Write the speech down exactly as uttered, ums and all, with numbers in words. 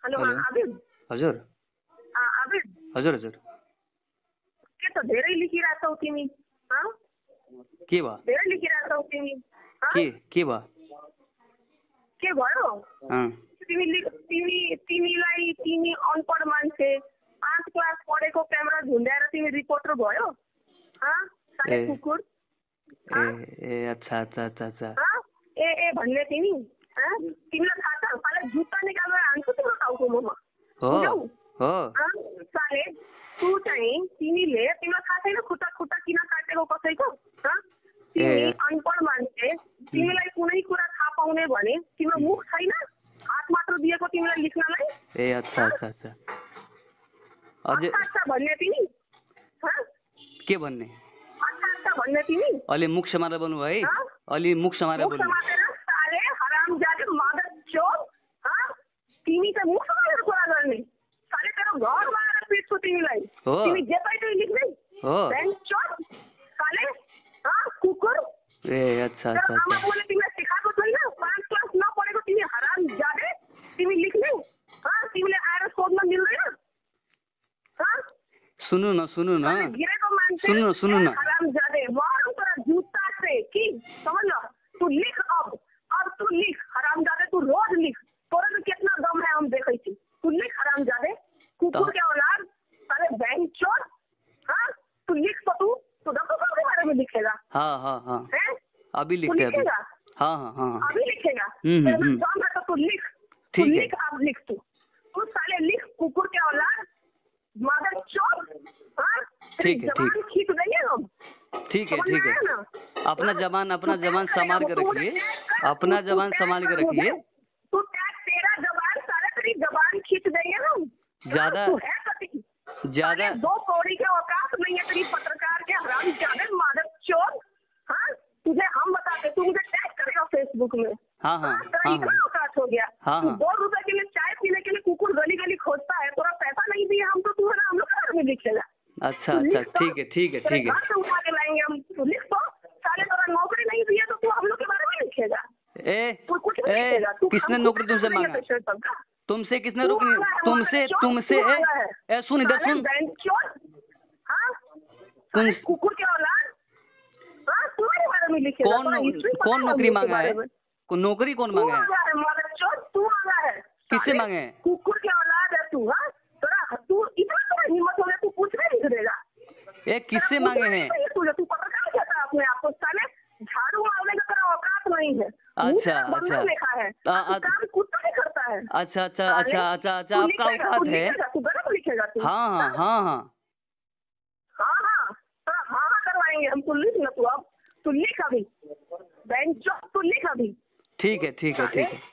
Hello hello Abid हजुर अँ, आबिद हजुर हजुर के त धेरै लेखिरहेछौ तिमी हँ के भयो धेरै लेखिरहेछौ तिमी हँ? के के भयो के भयो अँ तिमी लेख- तिमी तिमीलाई तिमी अनपढ मान्छे पाँच क्लास पढेको क्यामेरा झुन्ड्याएर तिमी रिपोर्टर भयो हँ? साले ए कुकुर ए ए अच्छा अच्छा अच्छा अच्छा हँ? ए ए भन्ने तिमी हँ? तिमीलाई थाहा छ साले जुत्ता निकालेर हान्छु तिम्रो टाउको मोमा हो बुझ्यौ? हो हँ? साले तँ चाहिँ तिमीले तिमीलाई थाहा छैन खुट्टा खुट्टा किन काटेको कसैको हँ? तिमी ए अनपढ मान्छे तिमीलाई कुनै कुरा थाहा पाउने भने तिम्रो मुख छैन हात मात्र दिएको तिमीलाई लेख्नलाई ए अच्छा अच्छा अच्छा अझै अच्छा अच्छा भन्ने तिमी हँ? के भन्ने अच्छा अच्छा भन्ने तिमी अलि मुख समाएर बोल्नु है हँ? अलि मुख समाएर मुख बोल्नु समातेर साले हरामजादे मादर चोर हँ? तिमी चाहिँ मुख समातेर कुरा गर्ने साले तेरो घरमा आएर पिट्छु तिमीलाई हो तिमी जे पाइ त्यही लेख्ने हो बेन चोर साले हँ? कुकुर ए अच्छा तेरो अच्छा आमा अच्छा बुवाले तिमीलाई सिकाएको छैन पाँच क्लास नपढेको तिमी हरामजादे तिमी लेख्ने हँ? तिमीले आएर सोध्न मिल्दैन हँ? सुन्नु न सुन्नु न साले गिरेको मान्छे सुन्नु न सुन्नु ए न हरामजादे मारू तेरा जूता से की समझ लो तू लिख अब अब तू लिख हरामजादे तू रोज लिख तोरा में कितना दम है हम देखे छी तू लिख हरामजादे कुकुर के औलाद साले बैंक चोर हाँ तू लिख तो तू तू डॉक्टर के बारे में लिखेगा हाँ हाँ हाँ हैं अभी तू लिखते हैं अभी लिखेगा हाँ हाँ हाँ हाँ अभी लिखेगा हम्म, तेरे में हम्म। दम है तो तू लिख तू ठीक है। लिख अब लिख तू तू साले लिख कुकुर के औलाद मादर चोर हाँ तेरी ठीक है, जबान ठीक। खींच देंगे हम ठीक है समझ ठीक में है आया ना? अपना जबान अपना तू जबान टैग संभाल करेगा, के तू मुझे रखिए टैग कर, अपना तू- तू जबान टैग संभाल के कर मुझे। रखिए तू टैग तेरा जबान सारे तेरी जबान खींच देंगे हम ज्यादा- तू है कति ज्यादा साले दो कौड़ी के औकात नहीं है तेरी पत्रकार के हराम जादे मादर चोर हाँ तुझे हम बताते तू मुझे टैग करेगा फेसबुक में हाँ हाँ तेरा हाँ इतना हाँ औकात हो गया हाँ, तू हाँ। दो रुपए के लिए चाय पीने के लिए कुकुर गली गली खोजता है तोरा पैसा नहीं दिया हम तो तू है ना हम लोग के बारे में लिखेगा अच्छा तू अच्छा लिख तो, ठीक है ठीक है तेरे ठीक है घर से उठा के लाएंगे हम तू लिख तो साले तोरा नौकरी नहीं दिया तो तू हम लोग के बारे में लिखेगा ए तू कुछ नहीं ए लिखेगा तू किसने हम नौकरी कुछ तुमसे नहीं मांगा है पेशेंट सबका। तुमसे किसने तू रोकनी मांगा है, तुमसे मादर चोर, तुमसे तू मांगा है। ए ए सुन इधर साले सुन बैंक चोर हाँ तुम साले कुकुर के औलाद हाँ तुम्हारे बारे में लिखेगा कौन तोरा नौ- हिस्ट्री पता कौन है हम नौकरी लोग के मांगा बारे है में। को नौकरी कौन तू मांगा है मांगा है मादर चोर तू मांगा है किससे साले मांगे हैं? कुकुर के औलाद है तू हाँ तोरा तू इतना तेरा हिम्मत हो गया तू कुछ नहीं लिख देगा ए किससे मांगे हैं तुझे तू पत्रकार कहता है अपने आप को साले झाड़ू मारने का तेरा औकात नहीं है अच्छा, मुंह में अच्छा। लिखा है आ, आ, काम कुत्ता नहीं करता है अच्छा अच्छा साले, अच्छा अच्छा अच्छा तू आपका लिखेगा, औकात तू है लिखेगा, तू गलत लिखेगा तू हाँ हाँ हाँ हाँ हाँ हाँ तेरा हाँ हाँ करवाएंगे हम तू लिख ना तू अब तू लिख अभी बेंचो तू लिख अभी ठीक है ठीक है ठीक है